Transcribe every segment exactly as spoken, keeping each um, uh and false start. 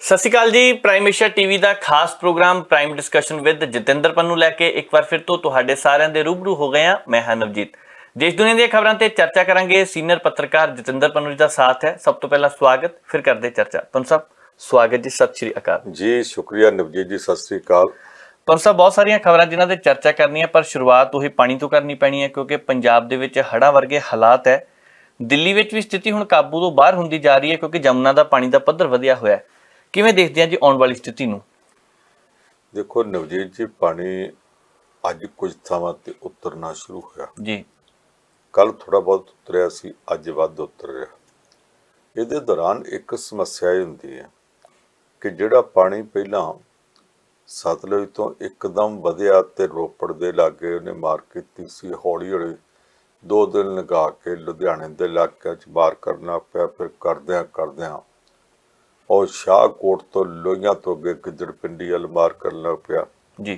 सत श्री अकाल जी। Prime Asia TV का खास program prime discussion with Jatinder Pannu लैके एक बार फिर तो तुहाडे सारिਆਂ ਦੇ रूबरू हो गए हैं। मैं हाँ नवजीत। देश दुनिया दी खबरां ते चर्चा करांगे। सीनियर पत्रकार जतिंदर पन्नू जी का साथ है। सब तो पहला स्वागत, फिर करते चर्चा। पन्नू साहब स्वागत जी, सत श्री अकाल जी। शुक्रिया नवजीत जी, सत श्री अकाल। पन्नू साहब बहुत सारिया खबरां जिन्हां ते चर्चा करनी है, पर शुरुआत उही पानी तो करनी पैनी है क्योंकि पंजाब दे विच हड़ां वर्गे हालात है। दिल्ली विच भी स्थिति हुण काबू तो बाहर हुंदी जा रही है क्योंकि जमुना का पानी का पद्धर वधिया होया है। किवें देखते हैं जी आने वाली स्थिति नूं? देखो नवजीत जी, पानी अज कुछ थावां ते उतरना शुरू होया जी। कल थोड़ा बहुत उतरिया सी, अज वध उतर रहा। इहदे दौरान एक समस्या ये हुंदी है कि जिहड़ा पानी पहलां सतलुज तो एकदम वधिया ते रोपड़ दे लागे उहने मार कीती सी, हौली हौली दो दिन लगा के लुधियाने दे इलाके च मार करना पिया। फिर करदियां करदियां और शाहकोट तो लोहियां तो अगे गिद्दड़ पिंडी अल मार करना पिया जी।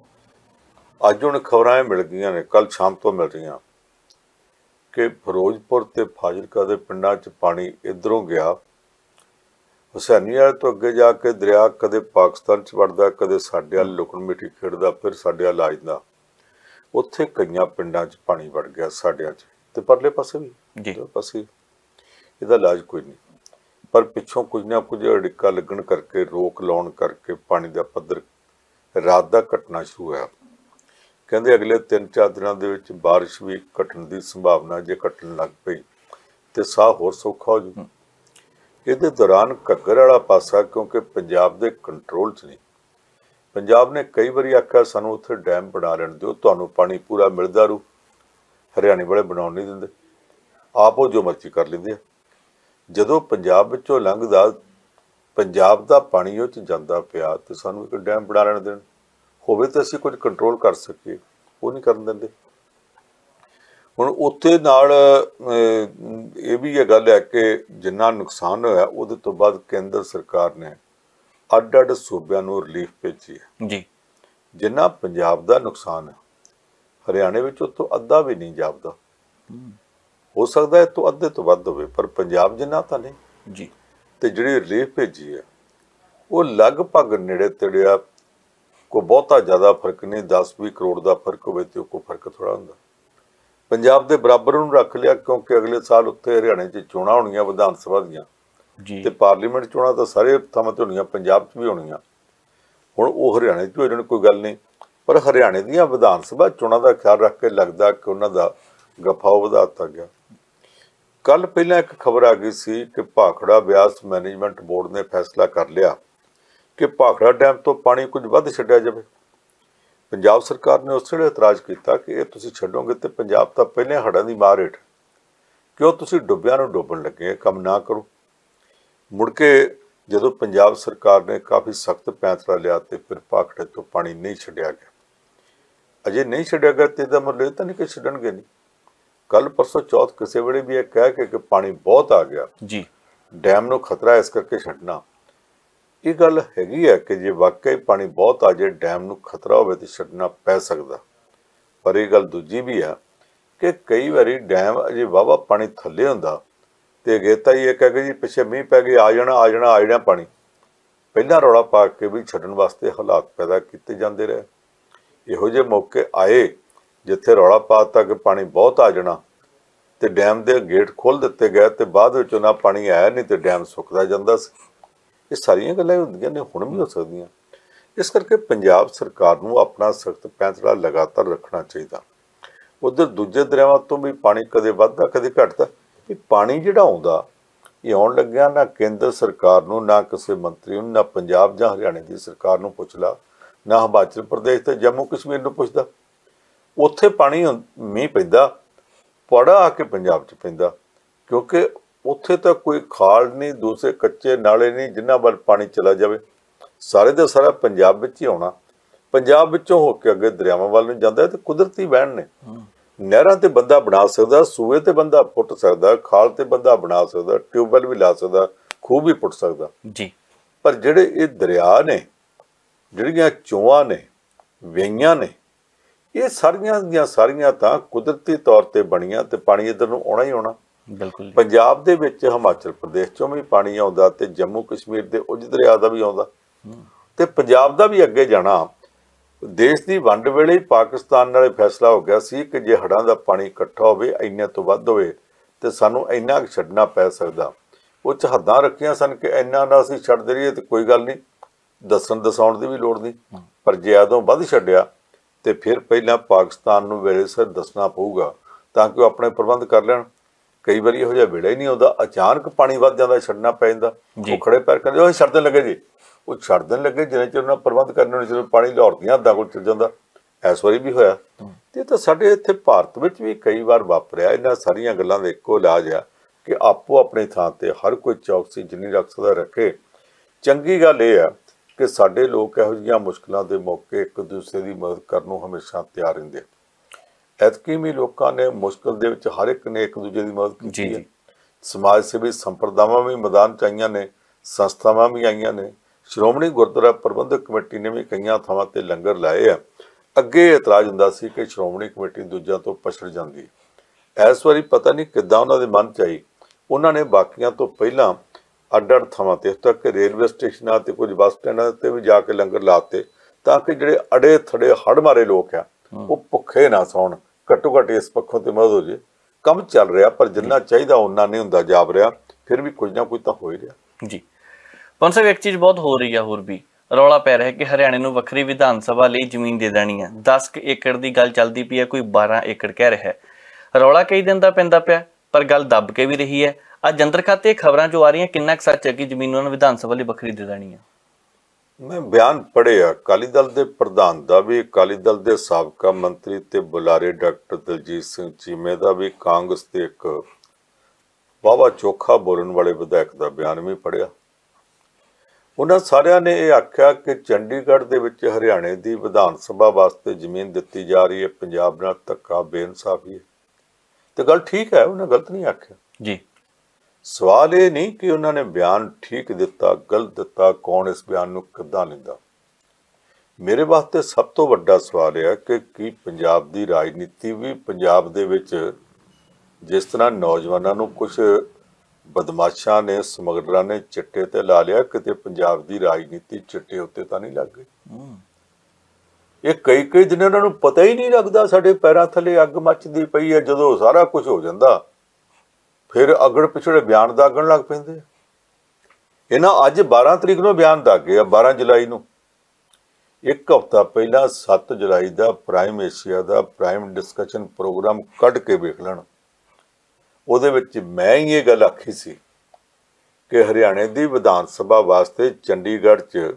अज हुण खबरां मिल गईयां ने, कल शाम तो मिल रही कि फिरोजपुर ते फाजिलका दे पिंडां च पानी इधरों गया, हुसैनी वाले तो अगे जाके दरिया कदे पाकिस्तान च वड़दा, कदे साडे वाल लुकण मिट्टी खेडदा, फिर साडे वाल आ जांदा। उत्थे कईयां पिंडां च पानी वड़ गया, साडियां च ते परले पासे भी जी पासे। इहदा इलाज कोई नहीं, पर पिछों कुछ ना कुछ अड़िक्का लगन करके, रोक लाउण करके पानी का पद्धर रात का घटना शुरू होया। कहते अगले तीन चार दिनों के बारिश भी घटन की संभावना, जे घटन लग पई तो साह होर सौखा हो जू। इहदे दौरान घग्गर वाला पासा क्योंकि पंजाब के कंट्रोल च नहीं। पंजाब ने कई बारी आख्या सानू उत्थे डैम बना लैण दिओ, तुहानूं पानी पूरा मिलदा रू। हरियाणे वाले बनाउण नहीं दिंदे, आप वो जो मर्जी कर लैंदे आ। जदों पंजाब विचों लंघदा पंजाब दा पानी उह च जांदा पिया ते सानूं एक डैम बना लैण देण, होवे तो असीं कुछ कंट्रोल कर सकीए, वो नहीं करन दिंदे। हुण उत्थे नाल ये भी ये गल है कि जिन्ना नुकसान होया उहदे तो बाद केंद्र सरकार ने अड अड सूबिਆਂ ਨੂੰ रिलीफ भेजी है जी। जिन्ना पंजाब दा नुकसान है हरियाणे विच उत्तों अद्धा भी नहीं जापदा। हो सकता है तो अद्धे तो वध होवे, पर पंजाब जिन्ना तां नहीं जी। ते जिहड़ी रिलीफ भेजी है वो लगभग नेड़े तेड़े कोई बहुता ज़्यादा फर्क नहीं, दस भी करोड़ का फर्क होवे तो कोई फर्क थोड़ा हुंदा। पंजाब के बराबर नूं रख लिया क्योंकि अगले साल उत्थे हरियाणे च चोणां होणीआं विधान सभा दीआं ते पार्लीमेंट चोणां तां सारे थावां ते होणीआं, पंजाब च भी होणीआं। हुण वो हरियाणे च हो जाण कोई गल नहीं, पर हरियाणे दीआं विधान सभा चोणां दा ख्याल रख के लगदा कि उन्हां दा गफा वधा दित्ता गया। कल पहला एक खबर आ गई सी कि भाखड़ा ब्यास मैनेजमेंट बोर्ड ने फैसला कर लिया कि भाखड़ा डैम तो पानी कुछ वध छड्डिया जाए। पंजाब सरकार ने उस वेले इतराज़ किया कि ये तुसीं छड्डोगे तो पंजाब तां पहले हड़ां दी मार हेठ, क्यों तुसीं डुब्बियां नूं डुब्बण लगे, काम ना करो। मुड़ के जदों पंजाब सरकार ने काफ़ी सख्त फैसला लिया तो फिर भाखड़े तो पानी नहीं छड्डिया गया। अजे नहीं छड्डिया गया तो इहदा मतलब तो नहीं कि छड्डणगे नहीं। कल परसों चौथ किसी वेले भी यह कह के कि पानी बहुत आ गया जी, डैम नूं खतरा इस करके छड्डना, ये गल हैगी है कि जे वाकई पानी बहुत आ जाए डैम नूं खतरा होवे तो छड्डना पै सकदा। पर यह गल दूजी भी है कि कई बारी डैम अजे वाहवा पानी थल्ले हुंदा ते अगेता ही कह के जी पिछे मीह पै गए, आ जाना आ जाना आ जाना पानी, पहला रौला पा के भी छड्डण वास्ते हालात पैदा कीते जांदे रहे। इहो जिहे मौके आए जिथे रौला पाता कि पानी बहुत आ जाना तो डैम के गेट खोल दिते गए तो बाद विचों ना पानी आया नहीं तो डैम सुकदा जांदा सी। ये सारियां गल्लां हुंदियां ने, हुण भी हो सकदियां। इस करके पंजाब सरकार नूं अपना सख्त फैसला लगातार रखना चाहिए। उधर दूजे दरियावां तो भी पानी कदे वधदा कदे घटदा। ये पानी जिहड़ा आउंदा ये आउण लग्गिया ना केंद्र सरकार नूं, ना किसी मंत्री नूं, ना पंजाब जां हरियाणे की सरकार नूं पुछ ला, ना हिमाचल प्रदेश ते जम्मू कश्मीर नूं पुछदा। उत्थे पानी मीह पैंदा पड़ा आके पंजाब च पैंदा, क्योंकि उत्थे तो कोई खाल नहीं, दूसरे कच्चे नाले नहीं जिन्हां वल पानी चला जाए। सारे का सारा पंजाब विच ही आउणा, पंजाब विचों हो के अगे दरियावां वल नूं जांदा है। तो कुदरती वहण ने, नहरां ते बंदा बना सकदा, सूए ते बंदा पुट सकदा, खाल ते बंदा बना सकदा, ट्यूबवैल भी ला सकदा, खूह भी पुट सकदा जी। पर जिहड़े ये दरिया ने, जिहड़ियां चोआं ने, वेइयां ने, ये सारियां दियां सारियां तां कुदरती तौर ते बणीਆਂ ते पानी इधर नूं आउणा ही आउणा। ਬਿਲਕੁਲ। ਪੰਜਾਬ ਦੇ ਵਿੱਚ ਹਿਮਾਚਲ ਪ੍ਰਦੇਸ਼ ਚੋਂ ਵੀ ਪਾਣੀ ਆਉਂਦਾ ਤੇ ਜੰਮੂ ਕਸ਼ਮੀਰ ਦੇ ਉਜ ਦਰਿਆ ਦਾ ਵੀ ਆਉਂਦਾ ਤੇ ਪੰਜਾਬ ਦਾ ਵੀ ਅੱਗੇ ਜਾਣਾ। ਦੇਸ਼ ਦੀ ਵੰਡ ਵੇਲੇ ਹੀ ਪਾਕਿਸਤਾਨ ਨਾਲ ਫੈਸਲਾ ਹੋ ਗਿਆ ਸੀ ਕਿ ਜੇ ਹੜ੍ਹਾਂ ਦਾ ਪਾਣੀ ਇਕੱਠਾ ਹੋਵੇ ਇੰਨੇ ਤੋਂ ਵੱਧ ਹੋਵੇ ਤੇ ਸਾਨੂੰ ਇੰਨਾ ਛੱਡਣਾ ਪੈ ਸਕਦਾ। ਉਹ 'ਚ ਹੱਦਾਂ ਰੱਖੀਆਂ ਸਨ ਕਿ ਇੰਨਾ ਨਾ ਅਸੀਂ ਛੱਡਦੇ ਰਹੀਏ ਤੇ ਕੋਈ ਗੱਲ ਨਹੀਂ, ਦੱਸਣ ਦਸਾਉਣ ਦੀ ਵੀ ਲੋੜ ਨਹੀਂ, ਪਰ ਜੇ ਉਦੋਂ ਵੱਧ ਛੱਡਿਆ ਤੇ ਫਿਰ ਪਹਿਲਾਂ ਪਾਕਿਸਤਾਨ ਨੂੰ ਵੇਲੇ ਸਿਰ ਦੱਸਣਾ ਪਊਗਾ ਤਾਂ ਕਿ ਉਹ ਆਪਣੇ ਪ੍ਰਬੰਧ ਕਰ ਲੈਣ। ਕਈ ਵਾਰੀ ਇਹੋ ਜਿਹਾ ਵੇੜਾ ਹੀ ਨਹੀਂ ਆਉਂਦਾ, ਅਚਾਨਕ ਪਾਣੀ ਵੱਧ ਜਾਂਦਾ, ਛੱਡਣਾ ਪੈ ਜਾਂਦਾ। ਉਹ ਖੜੇ ਪੈਰ ਕਹਿੰਦੇ ਉਹ ਛੱਡਣ ਲੱਗੇ ਜੀ, ਉਹ ਛੱਡਣ ਲੱਗੇ ਜਿੰਨੇ ਚਿਰ ਉਹਨਾਂ ਪ੍ਰਬੰਧ ਕਰਨੇ ਜਦੋਂ ਪਾਣੀ ਲਾਹੌਰ ਦੀਆਂ ਹੱਦਾਂ ਕੋਲ ਚਲ ਜਾਂਦਾ। ਇਸ ਵਾਰੀ ਵੀ ਹੋਇਆ ਤੇ ਤਾਂ ਸਾਡੇ ਇੱਥੇ ਭਾਰਤ ਵਿੱਚ ਵੀ ਕਈ ਵਾਰ ਵਾਪਰਿਆ। ਇਹਨਾਂ ਸਾਰੀਆਂ ਗੱਲਾਂ ਦਾ ਇੱਕੋ ਇਲਾਜ ਆ ਕਿ ਆਪੋ ਆਪਣੀ ਥਾਂ ਤੇ ਹਰ ਕੋਈ ਚੌਕਸੀ ਜਿੰਨੀ ਰੱਖ ਸਕਦਾ ਰੱਖੇ। ਚੰਗੀ ਗੱਲ ਇਹ ਆ ਕਿ ਸਾਡੇ ਲੋਕ ਇਹੋ ਜਿਹੀਆਂ ਮੁਸ਼ਕਲਾਂ ਦੇ ਮੌਕੇ ਇੱਕ ਦੂਸਰੇ ਦੀ ਮਦਦ ਕਰਨ ਨੂੰ ਹਮੇਸ਼ਾ ਤਿਆਰ ਰਹਿੰਦੇ। ਐਤਕੀ ਵੀ ਲੋਕਾਂ ਨੇ ਮੁਸ਼ਕਲ ਦੇ ਵਿੱਚ ਹਰ ਇੱਕ ਨੇ ਇੱਕ ਦੂਜੇ ਦੀ ਮਦਦ ਕੀਤੀ ਹੈ। ਸਮਾਜ ਸੇਵੀ ਸੰਪਰਦਾਵਾਂ ਵੀ ਮੈਦਾਨ 'ਚ ਆਈਆਂ ਨੇ, ਸੰਸਥਾਵਾਂ ਵੀ ਆਈਆਂ ਨੇ। ਸ਼੍ਰੋਮਣੀ ਗੁਰਦੁਆਰਾ ਪ੍ਰਬੰਧਕ ਕਮੇਟੀ ਨੇ ਵੀ ਕਈਆਂ ਥਾਵਾਂ ਤੇ ਲੰਗਰ ਲਾਏ ਆ। ਅੱਗੇ ਇਤਰਾਜ਼ ਹੁੰਦਾ ਸੀ ਕਿ ਸ਼੍ਰੋਮਣੀ ਕਮੇਟੀ ਦੂਜਿਆਂ ਤੋਂ ਪਛੜ ਜਾਂਦੀ। ਇਸ ਵਾਰੀ ਪਤਾ ਨਹੀਂ ਕਿੱਦਾਂ ਉਹਨਾਂ ਦੇ ਮਨ 'ਚ ਆਈ, ਉਹਨਾਂ ਨੇ ਬਾਕੀਆਂ ਤੋਂ ਪਹਿਲਾਂ ਅੱਡ ਅੱਡ ਥਾਵਾਂ ਤੇ ਇੱਥੋਂ ਤੱਕ ਰੇਲਵੇ ਸਟੇਸ਼ਨਾਂ ਤੇ ਕੁਝ ਬੱਸ ਸਟੈਂਡਾਂ ਤੇ ਵੀ ਜਾ ਕੇ ਲੰਗਰ ਲਾਤੇ ਤਾਂ ਕਿ ਜਿਹੜੇ ਅੜੇ ਥੜੇ ਹੜ੍ਹ ਮਾਰੇ ਲੋਕ ਆ ਉਹ ਭੁੱਖੇ ਨਾ ਸੌਣ। ਘੱਟੋ ਘੱਟ ਇਸ ਪੱਖੋਂ ਤੇ ਮਦਦ ਹੋ ਜੇ। ਕੰਮ ਚੱਲ ਰਿਹਾ ਪਰ ਜਿੰਨਾ ਚਾਹੀਦਾ ਉਹਨਾਂ ਨਹੀਂ ਹੁੰਦਾ ਜਾਪ ਰਿਹਾ, ਫਿਰ ਵੀ ਕੁਝ ਨਾ ਕੁਝ ਤਾਂ ਹੋ ਹੀ ਰਿਹਾ ਜੀ। ਪੰਜ ਸਾਹਿਬ ਇੱਕ ਚੀਜ਼ ਬਹੁਤ ਹੋ ਰਹੀ ਆ ਹੋਰ ਵੀ, ਰੌਲਾ ਪੈ ਰਿਹਾ ਕਿ ਹਰਿਆਣੇ ਨੂੰ ਵੱਖਰੀ ਵਿਧਾਨ ਸਭਾ ਲਈ ਜ਼ਮੀਨ ਦੇ ਦੇਣੀ ਹੈ। ਦਸ ਏਕੜ ਦੀ ਗੱਲ ਚੱਲਦੀ ਪਈ ਹੈ, ਕੋਈ ਬਾਰਾਂ ਏਕੜ ਕਹਿ ਰਿਹਾ ਹੈ। ਰੌਲਾ ਕਈ ਦਿਨ ਦਾ ਪੈਂਦਾ ਪਿਆ ਪਰ ਗੱਲ ਦੱਬ ਕੇ ਵੀ ਰਹੀ ਹੈ। ਅੱਜ ਜੰਤਰ ਖਾਤੇ ਖਬਰਾਂ ਜੋ ਆ ਰਹੀਆਂ ਕਿੰਨਾ ਕੁ ਸੱਚ ਹੈ ਕਿ ਜ਼ਮੀਨ ਉਹਨਾਂ ਨੂੰ ਵਿਧਾਨ ਸਭਾ ਲਈ ਵੱਖਰੀ ਦੇ ਦੇਣੀ ਹੈ? ਮੈਂ ਬਿਆਨ ਪੜ੍ਹਿਆ ਅਕਾਲੀ ਦਲ ਦੇ ਪ੍ਰਧਾਨ ਦਾ ਵੀ, ਅਕਾਲੀ ਦਲ ਦੇ ਸਾਬਕਾ ਮੰਤਰੀ ਤੇ ਬੁਲਾਰੇ ਡਾਕਟਰ ਦਲਜੀਤ ਸਿੰਘ ਚੀਮੇ ਦਾ ਵੀ, ਕਾਂਗਰਸ ਦੇ ਇੱਕ ਵਾਹਵਾ ਚੋਖਾ ਬੋਲਣ ਵਾਲੇ ਵਿਧਾਇਕ ਦਾ ਬਿਆਨ ਵੀ ਪੜ੍ਹਿਆ। ਉਹਨਾਂ ਸਾਰਿਆਂ ਨੇ ਇਹ ਆਖਿਆ ਕਿ ਚੰਡੀਗੜ੍ਹ ਦੇ ਵਿੱਚ ਹਰਿਆਣੇ ਦੀ ਵਿਧਾਨ ਸਭਾ ਵਾਸਤੇ ਜ਼ਮੀਨ ਦਿੱਤੀ ਜਾ ਰਹੀ ਹੈ, ਪੰਜਾਬ ਨਾਲ ਧੱਕਾ, ਬੇਇਨਸਾਫੀ ਹੈ। ਤੇ ਗੱਲ ਠੀਕ ਹੈ, ਉਹਨੇ ਗਲਤ ਨਹੀਂ ਆਖਿਆ ਜੀ। ਸਵਾਲ ਇਹ ਨਹੀਂ ਕਿ ਉਹਨਾਂ ਨੇ ਬਿਆਨ ਠੀਕ ਦਿੱਤਾ ਗਲਤ ਦਿੱਤਾ, ਕੌਣ ਇਸ ਬਿਆਨ ਨੂੰ ਕਿੱਦਾਂ ਲੈਂਦਾ। ਮੇਰੇ ਵਾਸਤੇ ਸਭ ਤੋਂ ਵੱਡਾ ਸਵਾਲ ਇਹ ਹੈ ਕਿ ਕੀ ਪੰਜਾਬ ਦੀ ਰਾਜਨੀਤੀ ਵੀ ਪੰਜਾਬ ਦੇ ਵਿੱਚ ਜਿਸ ਤਰ੍ਹਾਂ ਨੌਜਵਾਨਾਂ ਨੂੰ ਕੁਝ ਬਦਮਾਸ਼ਾਂ ਨੇ, ਸਮਗਲਰਾਂ ਨੇ ਚਿੱਟੇ ਤੇ ਲਾ ਲਿਆ, ਕਿਤੇ ਪੰਜਾਬ ਦੀ ਰਾਜਨੀਤੀ ਚਿੱਟੇ ਉੱਤੇ ਤਾਂ ਨਹੀਂ ਲੱਗ ਗਈ। ਇਹ ਕਈ ਕਈ ਦਿਨ ਉਹਨਾਂ ਨੂੰ ਪਤਾ ਹੀ ਨਹੀਂ ਲੱਗਦਾ ਸਾਡੇ ਪੈਰਾਂ ਥੱਲੇ ਅੱਗ ਮੱਚਦੀ ਪਈ ਹੈ। ਜਦੋਂ ਸਾਰਾ ਕੁਝ ਹੋ ਜਾਂਦਾ ਫਿਰ ਅਗੜ ਪਿਛੜੇ ਬਿਆਨ ਦਾਗਣ ਲੱਗ ਪੈਂਦੇ। ਇਹਨਾਂ ਅੱਜ ਬਾਰਾਂ ਤਰੀਕ ਨੂੰ ਬਿਆਨ ਦਾਗੇ ਆ, ਬਾਰਾਂ ਜੁਲਾਈ ਨੂੰ। ਇੱਕ ਹਫ਼ਤਾ ਪਹਿਲਾਂ ਸੱਤ ਜੁਲਾਈ ਦਾ ਪ੍ਰਾਈਮ ਏਸ਼ੀਆ ਦਾ ਪ੍ਰਾਈਮ ਡਿਸਕਸ਼ਨ ਪ੍ਰੋਗਰਾਮ ਕੱਢ ਕੇ ਵੇਖ ਲੈਣ। ਉਹਦੇ ਵਿੱਚ ਮੈਂ ਹੀ ਇਹ ਗੱਲ ਆਖੀ ਸੀ ਕਿ ਹਰਿਆਣੇ ਦੀ ਵਿਧਾਨ ਸਭਾ ਵਾਸਤੇ ਚੰਡੀਗੜ੍ਹ 'ਚ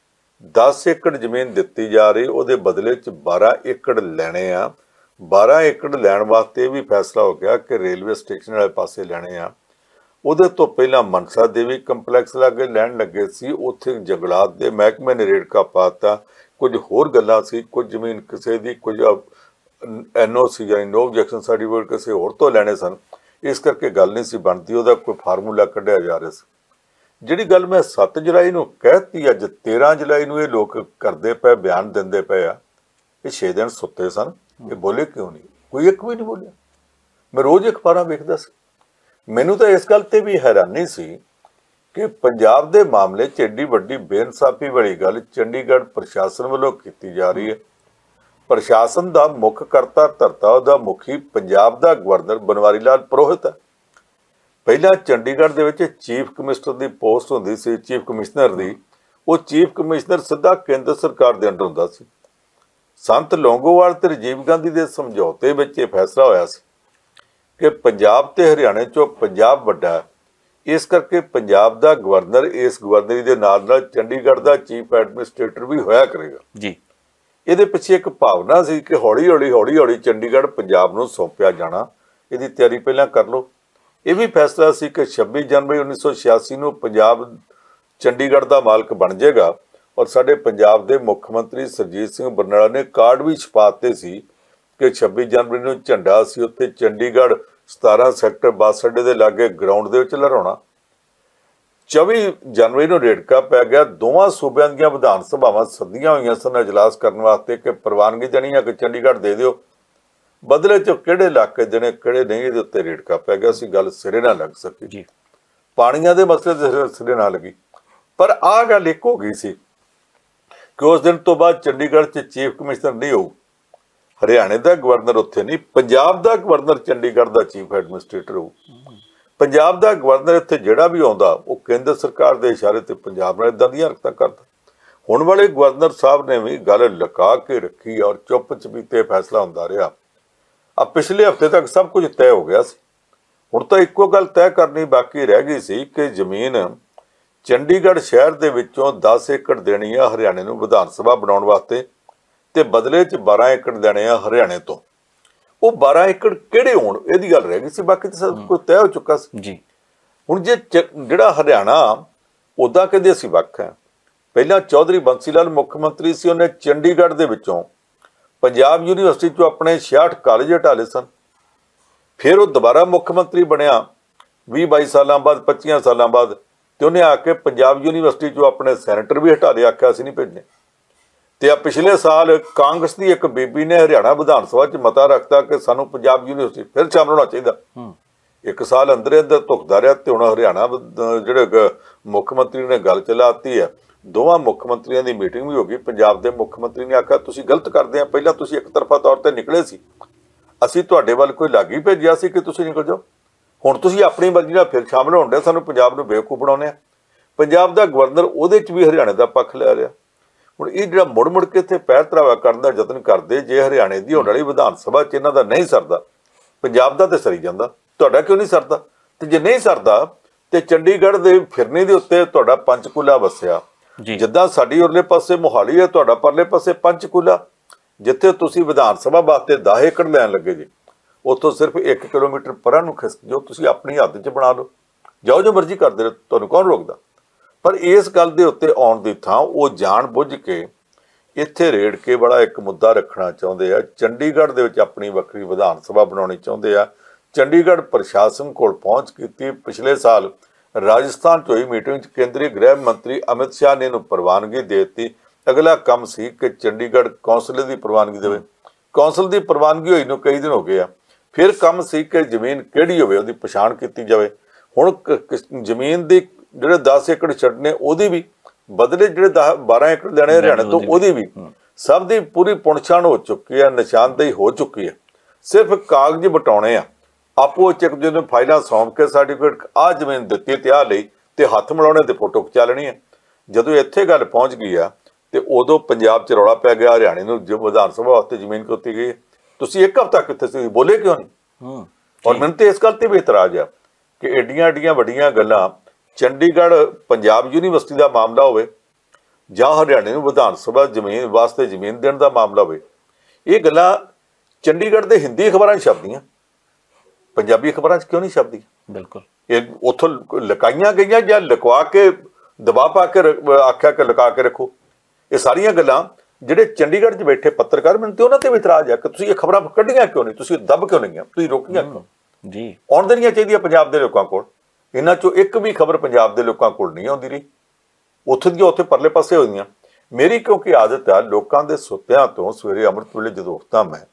ਦਸ ਏਕੜ ਜ਼ਮੀਨ ਦਿੱਤੀ ਜਾ ਰਹੀ, ਉਹਦੇ ਬਦਲੇ 'ਚ ਬਾਰਾਂ ਏਕੜ ਲੈਣੇ ਆ। ਬਾਰਾਂ ਏਕੜ ਲੈਣ ਵਾਸਤੇ ਵੀ ਫੈਸਲਾ ਹੋ ਗਿਆ ਕਿ ਰੇਲਵੇ ਸਟੇਸ਼ਨ ਵਾਲੇ ਪਾਸੇ ਲੈਣੇ ਆ। ਉਹਦੇ ਤੋਂ ਪਹਿਲਾਂ ਮਨਸਾ ਦੇਵੀ ਕੰਪਲੈਕਸ ਲਾਗੇ ਲੈਣ ਲੱਗੇ ਸੀ, ਉੱਥੇ ਜੰਗਲਾਤ ਦੇ ਮਹਿਕਮੇ ਨੇ ਰੇੜਕਾ ਪਾਤਾ। ਕੁਝ ਹੋਰ ਗੱਲਾਂ ਸੀ, ਕੁਝ ਜ਼ਮੀਨ ਕਿਸੇ ਦੀ, ਕੁਝ ਐਨ ਓ ਸੀ ਯਾਨੀ ਨੋ ਆਬਜੈਕਸ਼ਨ ਸਰਟੀਫਿਕੇਟ ਕਿਸੇ ਹੋਰ ਤੋਂ ਲੈਣੇ ਸਨ। ਇਸ ਕਰਕੇ ਗੱਲ ਨਹੀਂ ਸੀ ਬਣਦੀ, ਉਹਦਾ ਕੋਈ ਫਾਰਮੂਲਾ ਕੱਢਿਆ ਜਾ ਰਿਹਾ ਸੀ। ਜਿਹੜੀ ਗੱਲ ਮੈਂ ਸੱਤ ਜੁਲਾਈ ਨੂੰ ਕਹਿਤੀ, ਅੱਜ ਤੇਰਾਂ ਜੁਲਾਈ ਨੂੰ ਇਹ ਲੋਕ ਕਰਦੇ ਪਏ, ਬਿਆਨ ਦਿੰਦੇ ਪਏ ਆ। ਇਹ ਛੇ ਦਿਨ ਸੁੱਤੇ ਸਨ, ਇਹ ਬੋਲੇ ਕਿਉਂ ਨਹੀਂ? ਕੋਈ ਇੱਕ ਵੀ ਨਹੀਂ ਬੋਲਿਆ। ਮੈਂ ਰੋਜ਼ ਅਖਬਾਰਾਂ ਵੇਖਦਾ ਸੀ। ਮੈਨੂੰ ਤਾਂ ਇਸ ਗੱਲ ਤੇ ਵੀ ਹੈਰਾਨੀ ਸੀ ਕਿ ਪੰਜਾਬ ਦੇ ਮਾਮਲੇ 'ਚ ਐਡੀ ਵੱਡੀ ਬੇਇਨਸਾਫੀ ਵਾਲੀ ਗੱਲ ਚੰਡੀਗੜ੍ਹ ਪ੍ਰਸ਼ਾਸਨ ਵੱਲੋਂ ਕੀਤੀ ਜਾ ਰਹੀ ਹੈ। ਪ੍ਰਸ਼ਾਸਨ ਦਾ ਮੁੱਖ ਕਰਤਾ ਧਰਤਾ ਉਹਦਾ ਮੁਖੀ ਪੰਜਾਬ ਦਾ ਗਵਰਨਰ ਬਨਵਾਰੀ ਲਾਲ ਪੁਰੋਹਿਤ ਹੈ। ਪਹਿਲਾਂ ਚੰਡੀਗੜ੍ਹ ਦੇ ਵਿੱਚ ਚੀਫ ਕਮਿਸ਼ਨਰ ਦੀ ਪੋਸਟ ਹੁੰਦੀ ਸੀ, ਚੀਫ ਕਮਿਸ਼ਨਰ ਦੀ। ਉਹ ਚੀਫ ਕਮਿਸ਼ਨਰ ਸਿੱਧਾ ਕੇਂਦਰ ਸਰਕਾਰ ਦੇ ਅੰਡਰ ਹੁੰਦਾ ਸੀ। ਸੰਤ ਲੌਂਗੋਵਾਲ ਤੇ ਰਾਜੀਵ ਗਾਂਧੀ ਦੇ ਸਮਝੌਤੇ ਵਿੱਚ ਇਹ ਫੈਸਲਾ ਹੋਇਆ ਸੀ ਕਿ ਪੰਜਾਬ ਤੇ ਹਰਿਆਣੇ 'ਚੋਂ ਪੰਜਾਬ ਵੱਡਾ ਹੈ, ਇਸ ਕਰਕੇ ਪੰਜਾਬ ਦਾ ਗਵਰਨਰ ਇਸ ਗਵਰਨਰੀ ਦੇ ਨਾਲ ਨਾਲ ਚੰਡੀਗੜ੍ਹ ਦਾ ਚੀਫ ਐਡਮਿਨਿਸਟ੍ਰੇਟਰ ਵੀ ਹੋਇਆ ਕਰੇਗਾ ਜੀ। ਇਹਦੇ ਪਿੱਛੇ ਇੱਕ ਭਾਵਨਾ ਸੀ ਕਿ ਹੌਲੀ ਹੌਲੀ ਹੌਲੀ ਹੌਲੀ ਚੰਡੀਗੜ੍ਹ ਪੰਜਾਬ ਨੂੰ ਸੌਂਪਿਆ ਜਾਣਾ, ਇਹਦੀ ਤਿਆਰੀ ਪਹਿਲਾਂ ਕਰ ਲਓ। ਇਹ ਵੀ ਫੈਸਲਾ ਸੀ ਕਿ ਛੱਬੀ ਜਨਵਰੀ ਉੱਨੀ ਸੌ ਛਿਆਸੀ ਨੂੰ ਪੰਜਾਬ ਚੰਡੀਗੜ੍ਹ ਦਾ ਮਾਲਕ ਬਣ ਜਾਏਗਾ। ਔਰ ਸਾਡੇ ਪੰਜਾਬ ਦੇ ਮੁੱਖ ਮੰਤਰੀ ਸਰਜੀਤ ਸਿੰਘ ਬਰਨਾਲਾ ਨੇ ਕਾਰਡ ਵੀ ਛਪਾਤੇ ਸੀ ਕਿ ਛੱਬੀ ਜਨਵਰੀ ਨੂੰ ਝੰਡਾ ਅਸੀਂ ਉੱਥੇ ਚੰਡੀਗੜ੍ਹ ਸਤਾਰਾਂ ਸੈਕਟਰ ਬੱਸ ਅੱਡੇ ਦੇ ਲਾਗੇ ਗਰਾਊਂਡ ਦੇ ਵਿੱਚ ਲਹਿਰਾਉਣਾ। ਚੌਵੀ ਜਨਵਰੀ ਨੂੰ ਰੇੜਕਾ ਪੈ ਗਿਆ। ਦੋਵਾਂ ਸੂਬਿਆਂ ਦੀਆਂ ਵਿਧਾਨ ਸਭਾਵਾਂ ਸੱਦੀਆਂ ਹੋਈਆਂ ਸਨ ਅਜਲਾਸ ਕਰਨ ਵਾਸਤੇ ਕਿ ਪ੍ਰਵਾਨਗੀ ਦੇਣੀ ਹੈ ਕਿ ਚੰਡੀਗੜ੍ਹ ਦੇ ਦਿਓ। बदले च किहड़े इलाके देने किहड़े नहीं, इहदे उत्ते रेड़का पै गया सी, गल सिरे ना लग सकी जी। पाणियां दे मसले ते सिरे ना लगी। पर आ गल एक हो गई सी कि उस दिन तो बाद चंडीगढ़ च चीफ कमिश्नर नहीं होऊ, हरियाणे का गवर्नर उत्थे नहीं, पंजाब का गवर्नर चंडीगढ़ का चीफ एडमिनिस्ट्रेटर होऊ। पंजाब का गवर्नर इत्थे जिहड़ा भी आउंदा वो केंद्र सरकार के इशारे ते पंजाब नाल इदां दीयां हरकतां करदा। हुण वाले गवर्नर साहब ने भी गल लका के रखी और चुप चपीते फैसला हुंदा रहा। अब पिछले हफ्ते तक सब कुछ तय हो गया सी, हुण तां इक्को गल तय करनी बाकी रह गई सी कि जमीन चंडीगढ़ शहर दे विचों दस एकड़ देनी आ हरियाणे नूं विधान सभा बनाउण वास्ते ते बदले च बारह एकड़ देने आ हरियाणे तो। वो बारह एकड़ किहड़े होण इहदी गल रह गई सी, बाकी तो सब कुछ तय हो चुका सी जी। हुण जे जिहड़ा हरियाणा उदा कहदे सी वख है, पहला चौधरी बंसी लाल मुख मंत्री सी, उन्हें चंडीगढ़ दे विचों पंजाब यूनीवर्सिटी चों अपने छियासठ कालेज हटा लए सन। फिर वो दोबारा मुख मंत्री बनया भी बाई सालों बाद पच्चीस सालों बाद, तो उन्हें आके पंजाब यूनीवर्सिटी चों अपने सैनेटर भी हटा लिया, आख्या असीं नहीं भेजने। ते आ पिछले साल कांग्रेस की एक बीबी ने हरियाणा विधान सभा च मता रखता कि सानू पंजाब यूनीवर्सिटी फिर शामिल होना चाहिए। एक साल अंदर अंदर धुखदा रहा ते हुण हरियाणा जिहड़े मुख मंत्री ने गल चलाती है। दोवां मुख मंत्रियों की मीटिंग भी हो गई। पंजाब के मुख मंत्री ने आख्या तुसीं गलत करदे आ, पहलां तुसीं एक तरफा तौर पर निकले सी, असीं तुहाडे वल कोई लागी भेजिया सी कि तुसीं निकल जाओ, हुण तुसीं अपनी मर्जी नाल फिर शामिल होण डे, सानू पंजाब नूं बेवकूफ बनाउने आ। पंजाब का गवर्नर उहदे च भी हरियाणे का पक्ष लै लिया। हुण इह जिहड़ा मुड़ मुड़ के इत्थे पैर धरावा करन दा यतन करदे, जे हरियाणे दी होण वाली विधान सभा च इन्हां दा नहीं सरदा, पंजाब दा ते सरी जांदा, तुहाडा क्यों नहीं सरदा? ते जे नहीं सरदा ते चंडीगढ़ दे फिरनी दे उत्ते तुहाडा पंचकूला वसिया, जिद्दां साडी उरले पासे मोहाली है, तुहाडा परले पासे पंचकूला, जिथे तुसीं विधान सभा वास्ते दस एकड़ लैण लगे जी, उत्थों सिर्फ एक किलोमीटर परां नूं खिसक जो, तुसीं अपनी हद च बना लो, जाओ जो मर्जी करदे रहो, तुहानूं कौन रोकदा? पर इस गल दे उत्ते आउण दी थां वो जाण बुझ के इत्थे रेड़ के बड़ा एक मुद्दा रखना चाहुंदे आ। चंडीगढ़ दे विच अपनी वक्री विधान सभा बनाउणी चाहुंदे आ। चंडीगढ़ प्रशासन कोल पहुंच कीती। पिछले साल राजस्थान च होई मीटिंग च केंद्रीय गृह मंत्री अमित शाह ने इहनूं प्रवानगी दे दित्ती। अगला काम सी कि चंडीगढ़ कौंसल दी प्रवानगी देवे। कौंसल दी प्रवानगी होई नूं कई दिन हो गए आ। फिर काम सी कि जमीन किहड़ी होवे उहदी पछाण कीती जावे। हुण जमीन दी जिहड़े दस एकड़ छड्डने उहदी भी बदले जिहड़े दस बारह एकड़ लेने हरियाणे तो उहदी भी सब दी पूरी पुणछाण हो चुकी है, निशानदेही हो चुकी है। सिर्फ कागज बटाउणे आ, आपो च एक दूजे नूं फाइलां सौंप के सर्टिफिकेट आ जमीन दित्ती ते आ लई ते हत्थ मिलाउणे ते फोटो खिचा लेनी है। जदों इत्थे गल पहुंच गई आ ते उदों पंजाब च रौला पै गया हरियाणे नूं विधान सभा वास्ते जमीन कित्ती गई। तुसीं एक हफ्ता कित्थे सी, बोले क्यों नहीं? और मैनूं ते इस गल ते भी इतराज आ कि एडियां एडियां वड्डियां गल्लां चंडीगढ़ पंजाब यूनीवर्सिटी का मामला होवे जां हरियाणे नूं विधान सभा जमीन वास्ते जमीन देण दा मामला होवे, ये गल्लां चंडीगढ़ दे हिंदी अखबारां च छपदियां, पंजाबी अखबारां च क्यों नहीं छपदियां? बिल्कुल ये उत्थों लकाइयां गईयां जां लकवा के दबा पा के आख्या कि लका के रखो। ये सारियां गल्लां जिहड़े चंडीगढ़ च बैठे पत्रकार मैनूं ते उन्हां ते भी इतराज है कि तुसीं ये खबरां कढियां क्यों नहीं, तुसीं दब क्यों नहीं, तुसीं रोकियां क्यों जी? आउण देणीआं चाहीदियां पंजाब दे लोकां कोल। इन्हां चों एक भी खबर पंजाब दे लोकां कोल नहीं आउंदी रही, उत्थे दी उत्थे परले पासे होईयां। मेरी क्योंकि आदत है लोकां दे सुत्तिआं तो सवेरे अमृत वेले जदों उठदा मैं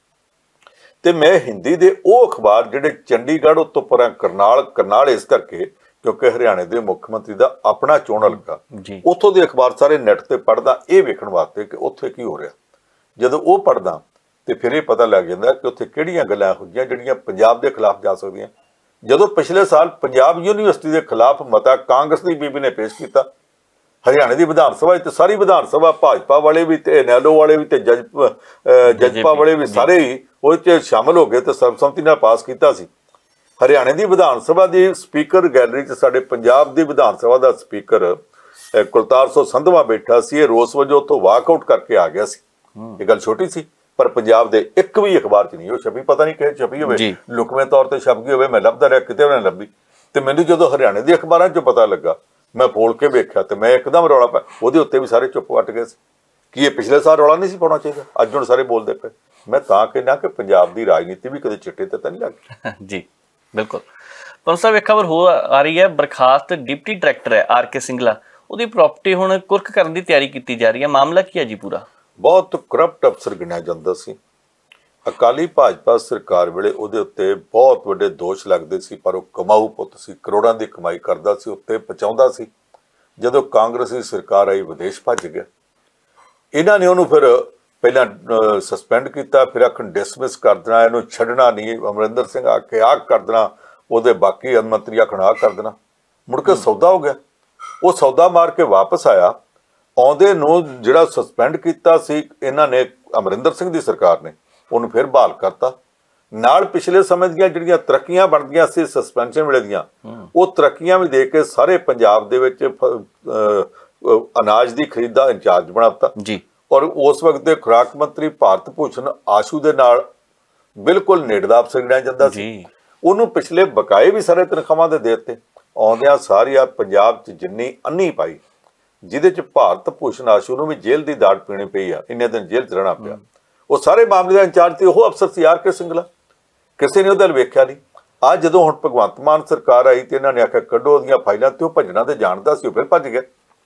ते मैं हिंदी दे ਉਹ अखबार ਜਿਹੜੇ ਚੰਡੀਗੜ੍ਹ ਉੱਤੋਂ ਪਰਾਂ ਕਰਨਾਲ ਕਰਨਾਲ ਇਸ ਕਰਕੇ ਕਿਉਂਕਿ ਹਰਿਆਣੇ ਦੇ ਮੁੱਖ ਮੰਤਰੀ ਦਾ ਆਪਣਾ ਚੋਣ ਹਲਕਾ ਉੱਥੋਂ ਦੇ ਅਖਬਾਰ ਸਾਰੇ ਨੈਟ ਤੇ ਪੜ੍ਹਦਾ ਇਹ ਵੇਖਣ ਵਾਸਤੇ ਕਿ ਉੱਥੇ ਕੀ ਹੋ ਰਿਹਾ। ਜਦੋਂ ਉਹ ਪੜ੍ਹਦਾ ਤੇ ਫਿਰ ਇਹ ਪਤਾ ਲੱਗ ਜਾਂਦਾ ਕਿ ਉੱਥੇ ਕਿਹੜੀਆਂ ਗੱਲਾਂ ਹੋਈਆਂ ਜਿਹੜੀਆਂ ਪੰਜਾਬ ਦੇ ਖਿਲਾਫ ਜਾ ਸਕਦੀਆਂ। ਜਦੋਂ ਪਿਛਲੇ ਸਾਲ ਪੰਜਾਬ ਯੂਨੀਵਰਸਿਟੀ ਦੇ ਖਿਲਾਫ ਮਤਾ ਕਾਂਗਰਸ ਦੀ ਬੀਬੀ ਨੇ ਪੇਸ਼ ਕੀਤਾ, हरियाणे की विधान सभा तो सारी विधान सभा भाजपा वाले भी ते नैलो वाले भी ते जज जजपा वाले भी सारे ही वो शामिल हो गए तो सर्वसम्मति नाल पास किया सी। हरियाणे की विधान सभा की स्पीकर गैलरी च साडे पंजाब की विधान सभा का स्पीकर कुलतार सौ संधवा बैठा सी, रोस वजों तो वाकआउट करके आ गया सी। ये गल छोटी सी पर पंजाब के एक भी अखबार च नहीं वो छपी, पता नहीं कि छपी होवे लुकवें तौर पर छप गई होवे, मैं लभदा रहा किते भी नहीं लभी। तो मैनूं जदों हरियाणे की अखबारां चों पता लगा मैं फोल के वेख्या तो मैं एकदम रौला पा ਉਹਦੇ ਉੱਤੇ भी सारे चुप वट गए कि ये पिछले साल रौला नहीं सी पाउणा चाहिए, अज हुण सारे बोलते पे। मैं तां कहना कि पंजाब की राजनीति भी कदे चिट्टे ते तां नहीं लग जी। बिल्कुल पंच साहब एक खबर हो आ रही है, बरखास्त डिप्टी डायरैक्टर है आर के सिंगला ਉਹਦੀ प्रॉपर्टी हुण कुर्क करन दी तैयारी की जा रही है, मामला की है जी? पूरा बहुत करप्ट अफसर गिणिया जांदा सी। ਅਕਾਲੀ ਭਾਜਪਾ ਸਰਕਾਰ ਵੇਲੇ ਉਹਦੇ ਉੱਤੇ ਬਹੁਤ ਵੱਡੇ ਦੋਸ਼ ਲੱਗਦੇ ਸੀ, ਪਰ ਉਹ ਕਮਾਊ ਪੁੱਤ ਸੀ, ਕਰੋੜਾਂ ਦੀ ਕਮਾਈ ਕਰਦਾ ਸੀ, ਉੱਤੇ ਪਹੁੰਚਾਉਂਦਾ ਸੀ। ਜਦੋਂ ਕਾਂਗਰਸੀ ਸਰਕਾਰ ਆਈ ਵਿਦੇਸ਼ ਭੱਜ ਗਿਆ। ਇਹਨਾਂ ਨੇ ਉਹਨੂੰ ਫਿਰ ਪਹਿਲਾਂ ਸਸਪੈਂਡ ਕੀਤਾ, ਫਿਰ ਆਖਣ ਡਿਸਮਿਸ ਕਰ ਦੇਣਾ, ਇਹਨੂੰ ਛੱਡਣਾ ਨਹੀਂ। ਅਮਰਿੰਦਰ ਸਿੰਘ ਆ ਕੇ ਆਹ ਕਰ ਦੇਣਾ, ਉਹਦੇ ਬਾਕੀ ਮੰਤਰੀ ਆਖਣ ਆਹ ਕਰ ਦੇਣਾ। ਮੁੜ ਕੇ ਸੌਦਾ ਹੋ ਗਿਆ। ਉਹ ਸੌਦਾ ਮਾਰ ਕੇ ਵਾਪਸ ਆਇਆ। ਆਉਂਦੇ ਨੂੰ ਜਿਹੜਾ ਸਸਪੈਂਡ ਕੀਤਾ ਸੀ ਇਹਨਾਂ ਨੇ, ਅਮਰਿੰਦਰ ਸਿੰਘ ਦੀ ਸਰਕਾਰ ਨੇ, ਉਹਨੂੰ ਫਿਰ ਬਹਾਲ ਕਰਤਾ। ਨਾਲ ਪਿਛਲੇ ਸਮੇਂ ਦੀਆਂ ਜਿਹੜੀਆਂ ਤਰੱਕੀਆਂ ਬਣਦੀਆਂ ਸੀ ਸਸਪੈਂਸ਼ਨ ਵੇਲੇ ਦੀਆਂ, ਉਹ ਤਰੱਕੀਆਂ ਵੀ ਦੇ ਕੇ ਸਾਰੇ ਪੰਜਾਬ ਦੇ ਵਿੱਚ ਅਨਾਜ ਦੀ ਖਰੀਦ ਦਾ ਇੰਚਾਰਜ ਬਣਾਤਾ ਜੀ। ਔਰ ਉਸ ਵਕਤ ਦੇ ਖੁਰਾਕ ਮੰਤਰੀ ਭਾਰਤ ਭੂਸ਼ਣ ਆਸ਼ੂ ਦੇ ਨਾਲ ਬਿਲਕੁਲ ਨੇੜਦਾ ਅਫਸਰ ਗਿਣਿਆ ਜਾਂਦਾ ਸੀ। ਉਹਨੂੰ ਪਿਛਲੇ ਬਕਾਏ ਵੀ ਸਾਰੇ ਤਨਖਾਹਾਂ ਦੇ ਦੇ ਦਿੱਤੇ। ਆਉਂਦਿਆਂ ਸਾਰੀਆਂ ਪੰਜਾਬ 'ਚ ਜਿੰਨੀ ਅੰਨੀ ਪਾਈ, ਜਿਹਦੇ 'ਚ ਭਾਰਤ ਭੂਸ਼ਣ ਆਸ਼ੂ ਨੂੰ ਵੀ ਜੇਲ੍ਹ ਦੀ ਦਾੜ ਪੀਣੀ ਪਈ ਆ, ਇੰਨੇ ਦਿਨ ਜੇਲ੍ਹ 'ਚ ਰਹਿਣਾ ਪਿਆ। ਉਹ ਸਾਰੇ ਮਾਮਲੇ ਦਾ ਇੰਚਾਰਜ ਤੇ ਉਹ ਅਫਸਰ ਸੀ ਆਰ ਕੇ ਸਿੰਗਲਾ। ਕਿਸੇ ਨੇ ਉਹਦਾ ਵੇਖਿਆ ਨਹੀਂ। ਅੱਜ ਜਦੋਂ ਹੁਣ ਭਗਵੰਤ ਮਾਨ ਸਰਕਾਰ ਆਈ ਤੇ ਇਹਨਾਂ ਨੇ ਆਖਿਆ ਕੱਢੋ ਉਹਦੀਆਂ ਫਾਈਲਾਂ, ਤੇ ਉਹ ਭੱਜਣਾ ਤੇ ਜਾਣਦਾ ਸੀ, ਉਹ ਫਿਰ ਭੱਜ ਗਿਆ।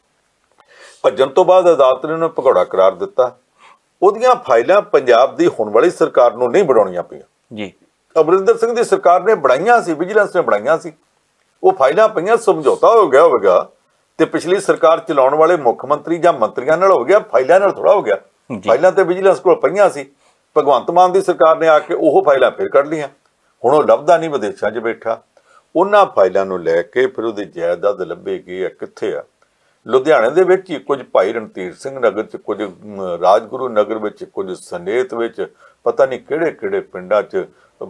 ਭੱਜਣ ਤੋਂ ਬਾਅਦ ਅਦਾਲਤ ਨੇ ਉਹਨੂੰ ਭਗੌੜਾ ਕਰਾਰ ਦਿੱਤਾ। ਉਹਦੀਆਂ ਫਾਈਲਾਂ ਪੰਜਾਬ ਦੀ ਹੁਣ ਵਾਲੀ ਸਰਕਾਰ ਨੂੰ ਨਹੀਂ ਬਣਾਉਣੀਆਂ ਪਈਆਂ ਜੀ। ਅਮਰਿੰਦਰ ਸਿੰਘ ਦੀ ਸਰਕਾਰ ਨੇ ਬਣਾਈਆਂ ਸੀ, ਵਿਜੀਲੈਂਸ ਨੇ ਬਣਾਈਆਂ ਸੀ। ਉਹ ਫਾਈਲਾਂ ਪਈਆਂ, ਸਮਝੌਤਾ ਹੋ ਗਿਆ ਹੋਵੇਗਾ ਤੇ ਪਿਛਲੀ ਸਰਕਾਰ ਚਲਾਉਣ ਵਾਲੇ ਮੁੱਖ ਮੰਤਰੀ ਜਾਂ ਮੰਤਰੀਆਂ ਨਾਲ ਹੋ ਗਿਆ, ਫਾਈਲਾਂ ਨਾਲ ਥੋੜਾ ਹੋ ਗਿਆ। ਫਾਈਲਾਂ ਤੇ ਵਿਜੀਲੈਂਸ ਕੋਲ ਪਈਆਂ ਸੀ। ਭਗਵੰਤ ਮਾਨ ਦੀ ਸਰਕਾਰ ਨੇ ਆ ਕੇ ਉਹ ਫਾਈਲਾਂ ਫਿਰ ਕੱਢ ਲਈਆਂ। ਹੁਣ ਉਹ ਲੱਭਦਾ ਨਹੀਂ, ਵਿਦੇਸ਼ਾਂ 'ਚ ਬੈਠਾ। ਉਹਨਾਂ ਫਾਈਲਾਂ ਨੂੰ ਲੈ ਕੇ ਫਿਰ ਉਹਦੀ ਜਾਇਦਾਦ ਲੱਭੇਗੀ ਆ ਕਿੱਥੇ ਆ। ਲੁਧਿਆਣੇ ਦੇ ਵਿੱਚ ਹੀ ਕੁਝ ਭਾਈ ਰਣਧੀਰ ਸਿੰਘ ਨਗਰ 'ਚ, ਕੁਝ ਰਾਜਗੁਰੂ ਨਗਰ ਵਿੱਚ, ਕੁਝ ਸਨੇਤ ਵਿੱਚ, ਪਤਾ ਨਹੀਂ ਕਿਹੜੇ ਕਿਹੜੇ ਪਿੰਡਾਂ 'ਚ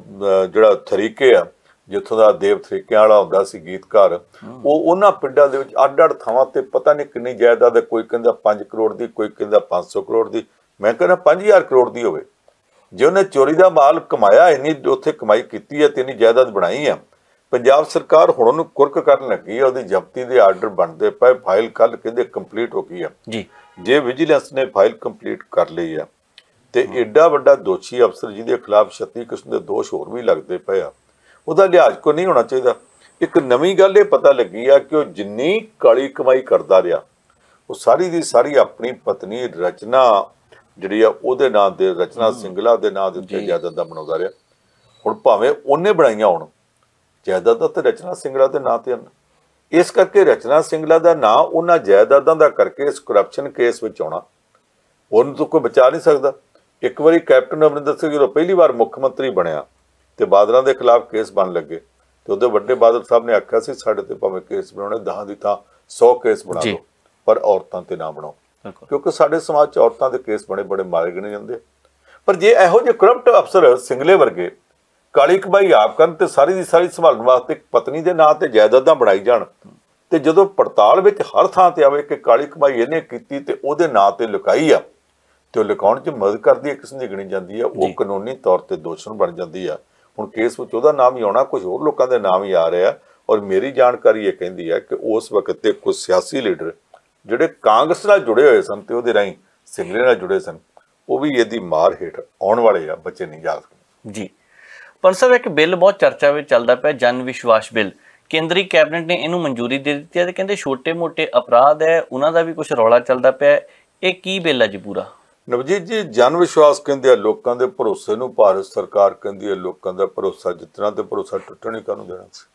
ਜਿਹੜਾ ਤਰੀਕੇ ਆ, ਜਿੱਥੋਂ ਦਾ ਦੇਵ ਤਰੀਕਿਆਂ ਵਾਲਾ ਹੁੰਦਾ ਸੀ ਗੀਤਕਾਰ, ਉਹ ਉਹਨਾਂ ਪਿੰਡਾਂ ਦੇ ਵਿੱਚ ਅੱਡ ਅੱਡ ਥਾਵਾਂ ਤੇ ਪਤਾ ਨਹੀਂ ਕਿੰਨੀ ਜਾਇਦਾਦ ਹੈ। ਕੋਈ ਕਹਿੰਦਾ ਪੰਜ ਕਰੋੜ ਦੀ, ਕੋਈ ਕਹਿੰਦਾ ਪੰਜ ਸੌ ਕਰੋੜ ਦੀ। ਮੈਂ ਕਹਿੰਦਾ ਪੰਜ ਹਜ਼ਾਰ ਕਰੋੜ ਦੀ ਹੋਵੇ। ਜੇ ਉਹਨੇ ਚੋਰੀ ਦਾ ਮਾਲ ਕਮਾਇਆ, ਇੰਨੀ ਉੱਥੇ ਕਮਾਈ ਕੀਤੀ ਹੈ ਤੇ ਇੰਨੀ ਜਾਇਦਾਦ ਬਣਾਈ ਆ, ਪੰਜਾਬ ਸਰਕਾਰ ਹੁਣ ਉਹਨੂੰ ਕੁਰਕ ਕਰਨ ਲੱਗੀ ਆ। ਉਹਦੀ ਜ਼ਬਤੀ ਦੇ ਆਰਡਰ ਬਣਦੇ ਪਏ। ਫਾਈਲ ਕੱਲ ਕਹਿੰਦੇ ਕੰਪਲੀਟ ਹੋ ਗਈ ਆ ਜੀ। ਜੇ ਵਿਜੀਲੈਂਸ ਨੇ ਫਾਈਲ ਕੰਪਲੀਟ ਕਰ ਲਈ ਆ ਤੇ ਏਡਾ ਵੱਡਾ ਦੋਸ਼ੀ ਅਫਸਰ ਜਿਹਦੇ ਖਿਲਾਫ ਛੱਤੀ ਕਿਸਮ ਦੇ ਦੋਸ਼ ਹੋਰ ਵੀ ਲੱਗਦੇ ਪਏ ਆ, ਉਹਦਾ ਲਿਹਾਜ਼ ਕੋ ਨਹੀਂ ਹੋਣਾ ਚਾਹੀਦਾ। ਇੱਕ ਨਵੀਂ ਗੱਲ ਇਹ ਪਤਾ ਲੱਗੀ ਆ ਕਿ ਉਹ ਜਿੰਨੀ ਕਾਲੀ ਕਮਾਈ ਕਰਦਾ ਰਿਹਾ, ਉਹ ਸਾਰੀ ਦੀ ਸਾਰੀ ਆਪਣੀ ਪਤਨੀ ਰਚਨਾ ਜਿਹੜੀ ਆ ਉਹਦੇ ਨਾਂ ਦੇ, ਰਚਨਾ ਸਿੰਗਲਾ ਦੇ ਨਾਂ ਦੇ ਉੱਤੇ ਜਾਇਦਾਦਾਂ ਬਣਾਉਂਦਾ ਰਿਹਾ। ਹੁਣ ਭਾਵੇਂ ਉਹਨੇ ਬਣਾਈਆਂ ਹੋਣ ਜਾਇਦਾਦਾਂ ਤੇ ਰਚਨਾ ਸਿੰਗਲਾ ਦੇ ਨਾਂ ਤੇ ਹਨ। ਇਸ ਕਰਕੇ ਰਚਨਾ ਸਿੰਗਲਾ ਦਾ ਨਾਂ ਉਹਨਾਂ ਜਾਇਦਾਦਾਂ ਦਾ ਕਰਕੇ ਇਸ ਕਰਪਸ਼ਨ ਕੇਸ ਵਿੱਚ ਆਉਣਾ, ਉਹਨੂੰ ਤਾਂ ਕੋਈ ਬਚਾ ਨਹੀਂ ਸਕਦਾ। ਇੱਕ ਵਾਰੀ ਕੈਪਟਨ ਅਮਰਿੰਦਰ ਸਿੰਘ ਜਦੋਂ ਪਹਿਲੀ ਵਾਰ ਮੁੱਖ ਮੰਤਰੀ ਬਣਿਆ ਤੇ ਬਾਦਲਾਂ ਦੇ ਖਿਲਾਫ ਕੇਸ ਬਣ ਲੱਗੇ, ਤੇ ਉਹਦੇ ਵੱਡੇ ਬਾਦਲ ਸਾਹਿਬ ਨੇ ਆਖਿਆ ਸੀ ਸਾਡੇ ਤੇ ਭਾਵੇਂ ਕੇਸ ਬਣਾਉਣੇ ਦਹਾਂ ਦੀ ਥਾਂ ਸੌ ਕੇਸ ਬਣਾ ਲਓ, ਪਰ ਔਰਤਾਂ ਤੇ ਨਾ ਬਣਾਓ, ਕਿਉਂਕਿ ਸਾਡੇ ਸਮਾਜ 'ਚ ਔਰਤਾਂ ਦੇ ਕੇਸ ਬੜੇ ਬੜੇ ਮਾਰੇ ਗਿਣੇ ਜਾਂਦੇ। ਪਰ ਜੇ ਇਹੋ ਜਿਹੇ ਕਰਪਟ ਅਫਸਰ ਸਿੰਗਲੇ ਵਰਗੇ ਕਾਲੀ ਕਮਾਈ ਆਪ ਕਰਨ ਤੇ ਸਾਰੀ ਦੀ ਸਾਰੀ ਸੰਭਾਲਣ ਵਾਸਤੇ ਪਤਨੀ ਦੇ ਨਾਂ ਤੇ ਜਾਇਦਾਦਾਂ ਬਣਾਈ ਜਾਣ, ਤੇ ਜਦੋਂ ਪੜਤਾਲ ਵਿੱਚ ਹਰ ਥਾਂ ਤੇ ਆਵੇ ਕਿ ਕਾਲੀ ਕਮਾਈ ਇਹਨੇ ਕੀਤੀ ਤੇ ਉਹਦੇ ਨਾਂ ਤੇ ਲੁਕਾਈ ਆ, ਤੇ ਉਹ ਲੁਕਾਉਣ 'ਚ ਮਦਦ ਕਰਦੀ ਹੈ ਕਿਸਮ ਦੀ ਗਿਣੀ ਜਾਂਦੀ ਆ, ਉਹ ਕਾਨੂੰਨੀ ਤੌਰ ਤੇ ਦੋਸ਼ਣ ਬਣ ਜਾਂਦੀ ਆ। ਹੁਣ ਕੇਸ ਵਿੱਚ ਉਹਦਾ ਨਾਮ ਹੀ ਆਉਣਾ, ਕੁਝ ਹੋਰ ਲੋਕਾਂ ਦੇ ਨਾਮ ਹੀ ਆ ਰਿਹਾ। ਔਰ ਮੇਰੀ ਜਾਣਕਾਰੀ ਇਹ ਕਹਿੰਦੀ ਹੈ ਕਿ ਉਸ ਵਕਤ ਤੇ ਕੁਝ ਸਿਆਸੀ ਲੀਡਰ ਜਿਹੜੇ ਕਾਂਗਰਸ ਨਾਲ ਜੁੜੇ ਹੋਏ ਸਨ ਤੇ ਉਹਦੇ ਰਾਹੀਂ ਸਿੰਗਲੇ ਨਾਲ ਜੁੜੇ ਸਨ, ਉਹ ਵੀ ਇਹਦੀ ਮਾਰ ਹੇਠ ਆਉਣ ਵਾਲੇ ਆ, ਬੱਚੇ ਨਹੀਂ ਜਾ ਸਕਦੇ ਜੀ। ਪਰ ਸਾਹਿਬ ਇੱਕ ਬਿੱਲ ਬਹੁਤ ਚਰਚਾ ਵਿੱਚ ਚੱਲਦਾ ਪਿਆ, ਜਨ ਵਿਸ਼ਵਾਸ ਬਿੱਲ। ਕੇਂਦਰੀ ਕੈਬਨਿਟ ਨੇ ਇਹਨੂੰ ਮਨਜ਼ੂਰੀ ਦੇ ਦਿੱਤੀ ਹੈ ਤੇ ਕਹਿੰਦੇ ਛੋਟੇ ਮੋਟੇ ਅਪਰਾਧ ਹੈ ਉਹਨਾਂ ਦਾ ਵੀ ਕੁਝ ਰੌਲਾ ਚੱਲਦਾ ਪਿਆ। ਇਹ ਕੀ ਬਿੱਲ ਹੈ ਜੀ ਪੂਰਾ? ਨਵਜੀਤ ਜੀ, ਜਨ ਵਿਸ਼ਵਾਸ ਕਹਿੰਦੇ ਆ ਲੋਕਾਂ ਦੇ ਭਰੋਸੇ ਨੂੰ, ਭਾਰਤ ਸਰਕਾਰ ਕਹਿੰਦੀ ਹੈ ਲੋਕਾਂ ਦਾ ਭਰੋਸਾ ਜਿੱਤਣਾ ਤੇ ਭਰੋਸਾ ਟੁੱਟਣ ਕਾਹਨੂੰ ਦੇਣਾ ਸੀ।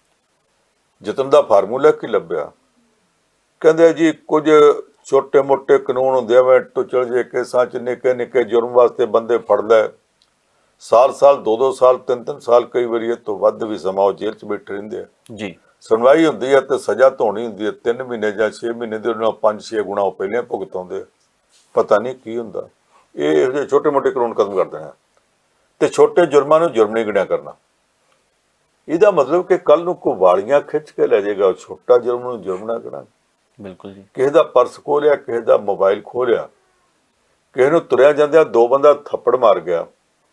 ਜਿੱਤਣ ਦਾ ਫਾਰਮੂਲਾ ਕੀ ਲੱਭਿਆ? ਕਹਿੰਦੇ ਜੀ ਕੁਝ ਛੋਟੇ ਮੋਟੇ ਕਾਨੂੰਨ ਹੁੰਦੇ ਆ, ਮੈਂ ਟੁੱਚਲ ਜੇ ਕੇਸਾਂ 'ਚ ਨਿੱਕੇ ਨਿੱਕੇ ਜੁਰਮ ਵਾਸਤੇ ਬੰਦੇ ਫੜ ਲੈ, ਸਾਲ ਸਾਲ ਦੋ ਦੋ ਸਾਲ ਤਿੰਨ ਤਿੰਨ ਸਾਲ ਕਈ ਵਾਰੀ ਇਹ ਤੋਂ ਵੱਧ ਵੀ ਸਮਾਂ ਉਹ ਜੇਲ੍ਹ 'ਚ ਬੈਠੇ ਰਹਿੰਦੇ ਆ ਜੀ। ਸੁਣਵਾਈ ਹੁੰਦੀ ਹੈ ਤੇ ਸਜ਼ਾ ਧੋਣੀ ਹੁੰਦੀ ਹੈ, ਤਿੰਨ ਮਹੀਨੇ ਜਾਂ ਛੇ ਮਹੀਨੇ ਦੇ ਉਹਨਾਂ ਪੰਜ ਛੇ ਗੁਣਾ ਉਹ ਪਹਿਲਾਂ ਭੁਗਤਾਉਂਦੇ ਆ। ਪਤਾ ਨਹੀਂ ਕੀ ਹੁੰਦਾ। ਇਹ ਇਹੋ ਜਿਹੇ ਛੋਟੇ ਮੋਟੇ ਕਾਨੂੰਨ ਖਤਮ ਕਰ ਦੇਣਾ ਤੇ ਛੋਟੇ ਜੁਰਮਾਂ ਨੂੰ ਜੁਰਮ ਨਹੀਂ ਗਿਣਿਆ ਕਰਨਾ। ਇਹਦਾ ਮਤਲਬ ਕਿ ਕੱਲ ਨੂੰ ਕੋਈ ਵਾਲੀਆਂ ਖਿੱਚ ਕੇ ਲੈ ਜਾਏਗਾ, ਛੋਟਾ ਜੁਰਮ ਨੂੰ ਜੁਰਮ ਨਾ ਗਿਣਾ। ਬਿਲਕੁਲ ਜੀ। ਕਿਸੇ ਦਾ ਪਰਸ ਖੋਹ ਲਿਆ, ਕਿਸੇ ਦਾ ਮੋਬਾਈਲ ਖੋਹ ਲਿਆ, ਕਿਸੇ ਨੂੰ ਤੁਰਿਆ ਜਾਂਦਿਆਂ ਦੋ ਬੰਦਾ ਥੱਪੜ ਮਾਰ ਗਿਆ,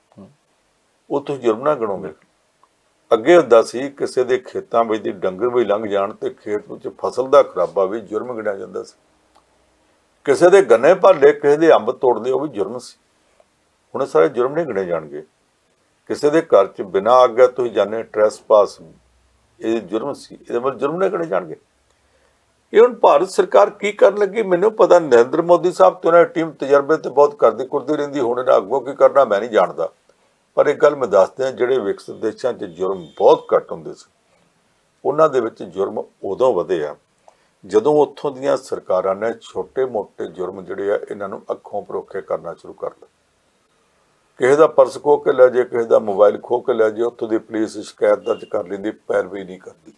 ਉਹ ਤੁਸੀਂ ਜੁਰਮ ਨਾ ਗਿਣੋਗੇ। ਅੱਗੇ ਹੁੰਦਾ ਸੀ ਕਿਸੇ ਦੇ ਖੇਤਾਂ ਵਿੱਚ ਦੀ ਡੰਗਰ ਵੀ ਲੰਘ ਜਾਣ ਤੇ ਖੇਤ ਵਿੱਚ ਫਸਲ ਦਾ ਖਰਾਬਾ ਵੀ ਜੁਰਮ ਗਿਣਿਆ ਜਾਂਦਾ ਸੀ। ਕਿਸੇ ਦੇ ਗੰਨੇ ਭਰ ਲਏ, ਕਿਸੇ ਦੇ ਅੰਬ ਤੋੜਦੇ, ਉਹ ਵੀ ਜੁਰਮ ਸੀ। ਹੁਣ ਸਾਰੇ ਜੁਰਮ ਨਹੀਂ ਗਿਣੇ ਜਾਣਗੇ। ਕਿਸੇ ਦੇ ਘਰ 'ਚ ਬਿਨਾਂ ਆਗਿਆ ਤੁਸੀਂ ਜਾਣੇ ਟ੍ਰੈਸਪਾਸ, ਇਹ ਜੁਰਮ ਸੀ, ਇਹਦੇ ਮਤਲਬ ਜੁਰਮ ਨਹੀਂ ਗਿਣੇ ਜਾਣਗੇ। ਇਹ ਹੁਣ ਭਾਰਤ ਸਰਕਾਰ ਕੀ ਕਰਨ ਲੱਗੀ ਮੈਨੂੰ ਪਤਾ। ਨਰਿੰਦਰ ਮੋਦੀ ਸਾਹਿਬ ਤੇ ਉਹਨਾਂ ਦੀ ਟੀਮ ਤਜਰਬੇ ਤੇ ਬਹੁਤ ਕਰਦੀ ਕੁਰਦੀ ਰਹਿੰਦੀ, ਹੁਣ ਇਹਨਾਂ ਅੱਗੋਂ ਕੀ ਕਰਨਾ ਮੈਂ ਨਹੀਂ ਜਾਣਦਾ। पर एक गल मैं दस दियां, जिहड़े विकसित देशां 'ਚ जुर्म बहुत घट हुंदे सी, उन्हां दे विच जुर्म उदों वधे आ ਜਦੋਂ ਉੱਥੋਂ ਦੀਆਂ ਸਰਕਾਰਾਂ ਨੇ ਛੋਟੇ ਮੋਟੇ ਜੁਰਮ ਜਿਹੜੇ ਆ ਇਹਨਾਂ ਨੂੰ ਅੱਖੋਂ ਪਰੋਖੇ ਕਰਨਾ ਸ਼ੁਰੂ ਕਰ ਦਿੱਤਾ। ਕਿਸੇ ਦਾ ਪਰਸ ਖੋਹ ਕੇ ਲੈ ਜੇ, ਕਿਸੇ ਦਾ ਮੋਬਾਈਲ ਖੋਹ ਕੇ ਲੈ ਜੇ, ਉੱਥੋਂ ਦੀ ਪੁਲਿਸ ਸ਼ਿਕਾਇਤ ਦਰਜ ਕਰ ਲੈਂਦੀ, ਪੈਰਵੀ ਨਹੀਂ ਕਰਦੀ।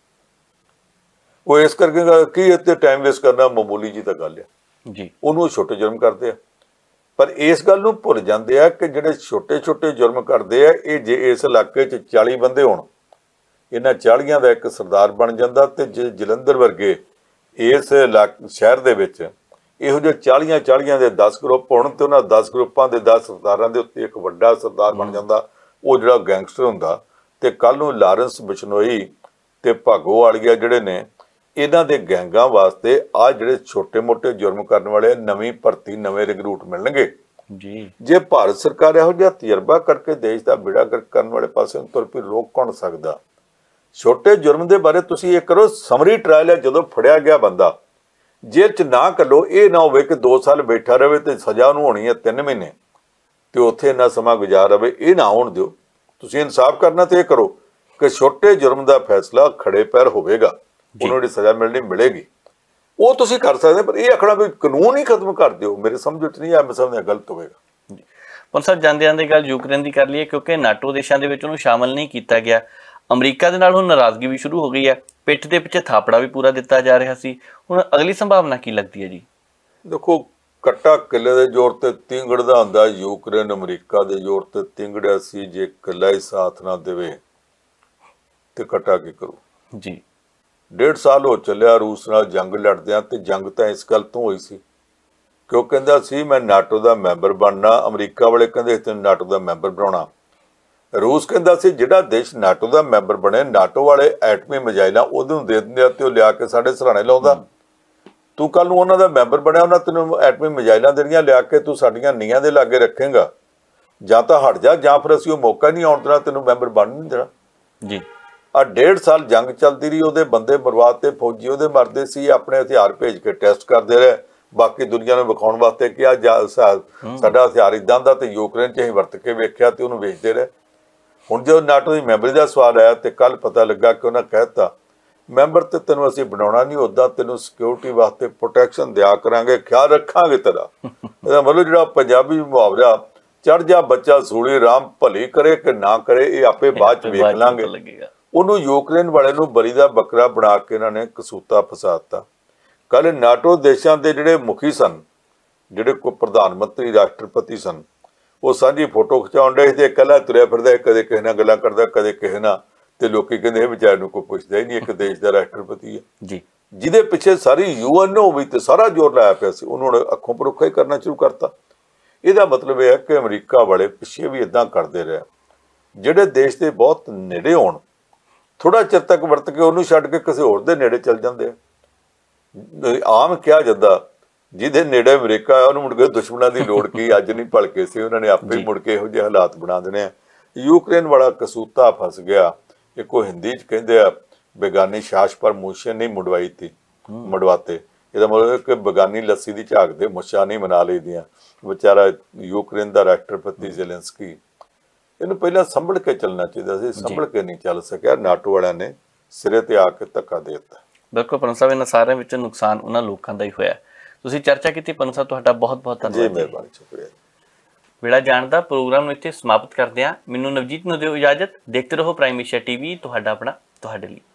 ਉਹ ਇਸ ਕਰਕੇ ਕੀ ਇੱਥੇ ਟਾਈਮ ਵੇਸਟ ਕਰਨਾ ਮਾਮੂਲੀ ਜੀ ਤਾਂ ਗੱਲ ਆ ਜੀ, ਉਹਨੂੰ ਛੋਟੇ ਜੁਰਮ ਕਰਦੇ ਆ। ਪਰ ਇਸ ਗੱਲ ਨੂੰ ਭੁੱਲ ਜਾਂਦੇ ਆ ਕਿ ਜਿਹੜੇ ਛੋਟੇ ਛੋਟੇ ਜੁਰਮ ਕਰਦੇ ਆ, ਇਹ ਜੇ ਇਸ ਇਲਾਕੇ 'ਚ ਚਾਲੀ ਬੰਦੇ ਹੋਣ, ਇਹਨਾਂ ਚਾਲੀਆਂ ਦਾ ਇੱਕ ਸਰਦਾਰ ਬਣ ਜਾਂਦਾ। ਤੇ ਜੇ ਜਲੰਧਰ ਵਰਗੇ ਇਸ ਇਲਾਕੇ ਸ਼ਹਿਰ ਦੇ ਵਿੱਚ ਇਹੋ ਜਿਹੇ ਚਾਲੀਆਂ ਚਾਲੀਆਂ ਦੇ ਦਸ ਗਰੁੱਪ ਹੋਣ ਤੇ ਉਹਨਾਂ ਦਸ ਗਰੁੱਪਾਂ ਦੇ ਦਸ ਸਰਦਾਰਾਂ ਦੇ ਉੱਤੇ ਇੱਕ ਵੱਡਾ ਸਰਦਾਰ ਬਣ ਜਾਂਦਾ, ਉਹ ਜਿਹੜਾ ਗੈਂਗਸਟਰ ਹੁੰਦਾ। ਤੇ ਕੱਲ ਨੂੰ ਲਾਰੈਂਸ ਬਿਸ਼ਨੋਈ ਤੇ ਭਾਗੋ ਵਾਲੀਆ ਜਿਹੜੇ ਨੇ, ਇਹਨਾਂ ਦੇ ਗੈਂਗਾਂ ਵਾਸਤੇ ਆ ਜਿਹੜੇ ਛੋਟੇ ਮੋਟੇ ਜੁਰਮ ਕਰਨ ਵਾਲੇ ਨਵੀਂ ਭਰਤੀ, ਨਵੇਂ ਰਿਕਰੂਟ ਮਿਲਣਗੇ ਜੀ। ਜੇ ਭਾਰਤ ਸਰਕਾਰ ਇਹੋ ਜਿਹਾ ਤਜਰਬਾ ਕਰਕੇ ਦੇਸ਼ ਦਾ ਬੇੜਾ ਗਰਕ ਕਰਨ ਵਾਲੇ ਪਾਸੇ ਨੂੰ ਤੁਰ ਪਈ, ਰੋਕ ਕੌਣ ਸਕਦਾ? ਛੋਟੇ ਜੁਰਮ ਦੇ ਬਾਰੇ ਤੁਸੀਂ ਇਹ ਕਰੋ, ਸਮਰੀ ਟ੍ਰਾਇਲ ਹੈ, ਜਦੋਂ ਫੜਿਆ ਗਿਆ ਬੰਦਾ ਜੇਲ੍ਹ 'ਚ ਨਾ ਕੱਢੋ। ਇਹ ਨਾ ਹੋਵੇ ਕਿ ਦੋ ਸਾਲ ਬੈਠਾ ਰਹੇ ਤੇ ਸਜ਼ਾ ਉਹਨੂੰ ਹੋਣੀ ਹੈ ਤਿੰਨ ਮਹੀਨੇ ਤੇ ਉੱਥੇ ਇੰਨਾ ਸਮਾਂ ਗੁਜ਼ਾਰ ਰਵੇ, ਇਹ ਨਾ ਹੋਣ ਦਿਓ। ਤੁਸੀਂ ਇਨਸਾਫ ਕਰਨਾ ਤੇ ਇਹ ਕਰੋ ਕਿ ਛੋਟੇ ਜੁਰਮ ਦਾ ਫੈਸਲਾ ਖੜੇ ਪੈਰ ਹੋਵੇਗਾ, ਉਹਨੂੰ ਜਿਹੜੀ ਸਜ਼ਾ ਮਿਲਣੀ ਮਿਲੇਗੀ, ਉਹ ਤੁਸੀਂ ਕਰ ਸਕਦੇ। ਪਰ ਇਹ ਆਖਣਾ ਵੀ ਕਾਨੂੰਨ ਹੀ ਖਤਮ ਕਰ ਦਿਓ, ਮੇਰੇ ਸਮਝ 'ਚ ਨਹੀਂ ਆ, ਮੈਂ ਸਮਝਦਾ ਗਲਤ ਹੋਵੇਗਾ। ਪਰ ਸਰ ਜਾਂਦੇ ਜਾਂਦੇ ਗੱਲ ਯੂਕਰੇਨ ਦੀ ਕਰ ਲਈਏ, ਕਿਉਂਕਿ ਨਾਟੋ ਦੇਸ਼ਾਂ ਦੇ ਵਿੱਚ ਉਹਨੂੰ ਸ਼ਾਮਲ ਨਹੀਂ ਕੀਤਾ ਗਿਆ। ਅਮਰੀਕਾ ਦੇ ਨਾਲ ਹੁਣ ਨਾਰਾਜ਼ਗੀ ਵੀ ਸ਼ੁਰੂ ਹੋ ਗਈ ਹੈ, ਪਿੱਠ ਦੇ ਪਿੱਛੇ ਥਾਪੜਾ ਵੀ ਪੂਰਾ ਦਿੱਤਾ ਜਾ ਰਿਹਾ ਸੀ। ਹੁਣ ਅਗਲੀ ਸੰਭਾਵਨਾ ਕੀ ਲੱਗਦੀ ਹੈ ਜੀ? ਦੇਖੋ, ਕੱਟਾ ਕਿੱਲੇ ਦੇ ਜ਼ੋਰ ਤੇ ਤਿੰਗੜਦਾ ਹੁੰਦਾ। ਯੂਕਰੇਨ ਅਮਰੀਕਾ ਦੇ ਜ਼ੋਰ ਤੇ ਤਿੰਗੜਿਆ ਸੀ। ਜੇ ਇਕੱਲਾ ਹੀ ਸਾਥ ਨਾ ਦੇਵੇ ਤੇ ਕੱਟਾ ਕੀ ਕਰੂ ਜੀ? ਡੇਢ ਸਾਲ ਹੋ ਚੱਲਿਆ ਰੂਸ ਨਾਲ ਜੰਗ ਲੜਦਿਆਂ, ਤੇ ਜੰਗ ਤਾਂ ਇਸ ਗੱਲ ਤੋਂ ਹੋਈ ਸੀ ਕਿ ਉਹ ਕਹਿੰਦਾ ਸੀ ਮੈਂ ਨਾਟੋ ਦਾ ਮੈਂਬਰ ਬਣਨਾ, ਅਮਰੀਕਾ ਵਾਲੇ ਕਹਿੰਦੇ ਤੈਨੂੰ ਨਾਟੋ ਦਾ ਮੈਂਬਰ ਬਣਾਉਣਾ। ਰੂਸ ਕਹਿੰਦਾ ਸੀ ਜਿਹੜਾ ਦੇਸ਼ ਨਾਟੋ ਦਾ ਮੈਂਬਰ ਬਣੇ, ਨਾਟੋ ਵਾਲੇ ਐਟਮੀ ਮਿਜ਼ਾਈਲਾਂ ਉਹਦੇ ਨੂੰ ਦੇ ਦਿੰਦੇ ਆ ਤੇ ਉਹ ਲਿਆ ਕੇ ਸਾਡੇ ਸਰਾਣੇ ਲਾਉਂਦਾ। ਤੂੰ ਕੱਲ ਨੂੰ ਉਹਨਾਂ ਦਾ ਮੈਂਬਰ ਬਣਿਆ, ਉਹਨਾਂ ਤੈਨੂੰ ਐਟਮੀ ਮਿਜ਼ਾਈਲਾਂ ਦੇਣੀਆਂ ਲਿਆ ਕੇ, ਤੂੰ ਸਾਡੀਆਂ ਨੀਹਾਂ ਦੇ ਲਾਗੇ ਰੱਖੇਂਗਾ, ਜਾਂ ਤਾਂ ਹਟ ਜਾ ਜਾਂ ਫਿਰ ਅਸੀਂ ਉਹ ਮੌਕਾ ਨਹੀਂ ਆਉਣ ਦੇਣਾ, ਤੈਨੂੰ ਮੈਂਬਰ ਬਣ ਨਹੀਂ ਦੇਣਾ ਜੀ। ਆ ਡੇਢ ਸਾਲ ਜੰਗ ਚੱਲਦੀ ਰਹੀ, ਉਹਦੇ ਬੰਦੇ ਬਰਬਾਦ ਤੇ ਫੌਜੀ ਉਹਦੇ ਮਰਦੇ ਸੀ, ਆਪਣੇ ਹਥਿਆਰ ਭੇਜ ਕੇ ਟੈਸਟ ਕਰਦੇ ਰਹੇ, ਬਾਕੀ ਦੁਨੀਆ ਨੂੰ ਵਿਖਾਉਣ ਵਾਸਤੇ ਕਿ ਆ ਸਾਡਾ ਹਥਿਆਰ ਇੱਦਾਂ ਦਾ, ਤੇ ਯੂਕਰੇਨ 'ਚ ਅਸੀਂ ਵਰਤ ਕੇ ਵੇਖਿਆ ਤੇ ਉਹਨੂੰ ਵੇਚਦੇ ਰਹੇ। ਹੁਣ ਜਦੋਂ ਨਾਟੋ ਦੀ ਮੈਂਬਰੀ ਦਾ ਸਵਾਲ ਆਇਆ ਤੇ ਕੱਲ ਪਤਾ ਲੱਗਾ ਕਿ ਉਹਨਾਂ ਕਹਿ ਦਿੱਤਾ ਮੈਂਬਰ ਤੇ ਤੈਨੂੰ ਅਸੀਂ ਬਣਾਉਣਾ ਨਹੀਂ, ਉੱਦਾਂ ਤੈਨੂੰ ਸਿਕਿਉਰਿਟੀ ਵਾਸਤੇ ਪ੍ਰੋਟੈਕਸ਼ਨ ਦਿਆ ਕਰਾਂਗੇ, ਖਿਆਲ ਰੱਖਾਂਗੇ ਤੇਰਾ। ਇਹਦਾ ਮਤਲਬ ਜਿਹੜਾ ਪੰਜਾਬੀ ਮੁਹਾਵਰਾ ਚੜ ਜਾ ਬੱਚਾ ਸੂਲੀ ਰਾਮ ਭਲੀ ਕਰੇ ਕਿ ਨਾ ਕਰੇ, ਇਹ ਆਪੇ ਬਾਅਦ 'ਚ ਵੇਖ ਲਾਂਗੇ। ਉਹਨੂੰ ਯੂਕਰੇਨ ਵਾਲੇ ਨੂੰ ਬਰੀ ਦਾ ਬੱਕਰਾ ਬਣਾ ਕੇ ਇਹਨਾਂ ਨੇ ਕਸੂਤਾ ਫਸਾਤਾ। ਕੱਲ ਨਾਟੋ ਦੇਸ਼ਾਂ ਦੇ ਜਿਹੜੇ ਮੁਖੀ ਸਨ, ਜਿਹੜੇ ਕੋਈ ਪ੍ਰਧਾਨ ਮੰਤਰੀ ਰਾਸ਼ਟਰਪਤੀ ਸਨ, ਉਹ ਸਾਂਝੀ ਫੋਟੋ ਖਿਚਾਉਣ ਡਏ ਤੇ ਇਕੱਲਾ ਤੁਰਿਆ ਫਿਰਦਾ, ਕਦੇ ਕਿਸੇ ਨਾਲ ਗੱਲਾਂ ਕਰਦਾ, ਕਦੇ ਕਿਸੇ ਨਾਲ, ਤੇ ਲੋਕੀ ਕਹਿੰਦੇ ਇਹ ਵਿਚਾਰ ਨੂੰ ਕੋਈ ਪੁੱਛਦਾ ਹੀ ਨਹੀਂ, ਇੱਕ ਦੇਸ਼ ਦਾ ਰਾਸ਼ਟਰਪਤੀ ਹੈ ਜੀ, ਜਿਹਦੇ ਪਿੱਛੇ ਸਾਰੀ ਯੂਐਨ ਵੀ ਤੇ ਸਾਰਾ ਜ਼ੋਰ ਲਾਇਆ ਪਿਆ ਸੀ, ਉਹਨੂੰ ਅੱਖੋਂ ਪਰੋਖਾ ਹੀ ਕਰਨਾ ਸ਼ੁਰੂ ਕਰਤਾ। ਇਹਦਾ ਮਤਲਬ ਇਹ ਹੈ ਕਿ ਅਮਰੀਕਾ ਵਾਲੇ ਪਿੱਛੇ ਵੀ ਇਦਾਂ ਕਰਦੇ ਰਹੇ। ਜਿਹੜੇ ਦੇਸ਼ ਦੇ ਬਹੁਤ ਨੇੜੇ ਹੋਣ, ਥੋੜਾ ਚਿਰ ਤੱਕ ਵਰਤ ਕੇ ਉਹਨੂੰ ਛੱਡ ਕੇ ਕਿਸੇ ਹੋਰ ਦੇ ਨੇੜੇ ਚੱਲ ਜਾਂਦੇ ਆ। ਆਮ ਕਿਹਾ ਜਾਂਦਾ ਜਿਹਦੇ ਨੇੜੇ ਅਮਰੀਕਾ ਹੈ ਉਹਨੂੰ ਮੁੜ ਕੇ ਦੁਸ਼ਮਣਾਂ ਦੀ ਲੋੜ ਕੀ, ਅੱਜ ਨਹੀਂ ਭਲਕੇ ਸੀ, ਉਹਨਾਂ ਨੇ ਆਪੇ ਮੁੜ ਕੇ ਇਹੋ ਜਿਹੇ ਹਾਲਾਤ ਬਣਾ ਦੇਣੇ ਆ। ਯੂਕਰੇਨ ਵਾਲਾ ਕਸੂਤਾ ਫਸ ਗਿਆ। ਇੱਕੋ ਹਿੰਦੀ 'ਚ ਕਹਿੰਦੇ ਆ ਬੇਗਾਨੀ ਛਾਛ ਪਰ ਮੁੱਛਾਂ ਨਹੀਂ ਮੁੜਵਾਈ ਤੀ ਮੁੜਵਾਤੇ। ਇਹਦਾ ਮਤਲਬ ਕਿ ਬੇਗਾਨੀ ਲੱਸੀ ਦੀ ਝਾਕ ਦੇ ਮੁੱਛਾਂ ਨਹੀਂ ਮਨਾ ਲਈਦੀਆਂ। ਵਿਚਾਰਾ ਯੂਕਰੇਨ ਦਾ ਰਾਸ਼ਟਰਪਤੀ ਜ਼ੈਲੈਂਸਕੀ, ਇਹਨੂੰ ਪਹਿਲਾਂ ਸੰਭਲ ਕੇ ਚੱਲਣਾ ਚਾਹੀਦਾ ਸੀ, ਸੰਭਲ ਕੇ ਨਹੀਂ ਚੱਲ ਸਕਿਆ। ਨਾਟੋ ਵਾਲਿਆਂ ਨੇ ਸਿਰੇ ਤੇ ਆ ਕੇ ਧੱਕਾ ਦੇ ਦਿੱਤਾ। ਬਿਲਕੁਲ ਪਨੂ ਸਾਹਿਬ, ਇਹਨਾਂ ਸਾਰਿਆਂ ਵਿੱਚ ਨੁਕਸਾਨ ਉਹਨਾਂ ਲੋਕਾਂ ਦਾ ਹੀ ਹੋਇਆ। ਤੁਸੀਂ ਚਰਚਾ ਕੀਤੀ ਪਨੂ ਸਾਹਿਬ, ਤੁਹਾਡਾ ਬਹੁਤ ਬਹੁਤ ਧੰਨਵਾਦ ਜੀ। ਮਿਹਰਬਾਨੀ, ਸ਼ੁਕਰੀਆ। ਵੇਲਾ ਜਾਣ ਦਾ ਪ੍ਰੋਗਰਾਮ ਨੂੰ ਇੱਥੇ ਸਮਾਪਤ ਕਰਦੇ ਹਾਂ। ਮੈਨੂੰ ਨਵਜੀਤ ਨੂੰ ਦਿਓ ਇਜਾਜ਼ਤ। ਦੇਖਦੇ ਰਹੋ ਪ੍ਰਾਈਮ ਏਸ਼ੀਆ ਟੀਵੀ, ਤੁਹਾਡਾ ਆਪਣਾ ਤੁਹਾਡੇ ਲਈ।